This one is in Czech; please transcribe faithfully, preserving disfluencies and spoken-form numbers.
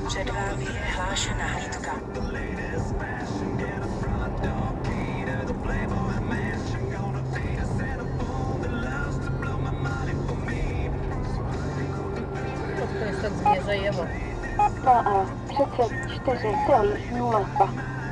Před vámi je hlášená hlídka. To je tak zvěře jeho. P A třicet čtyři celá nula dva.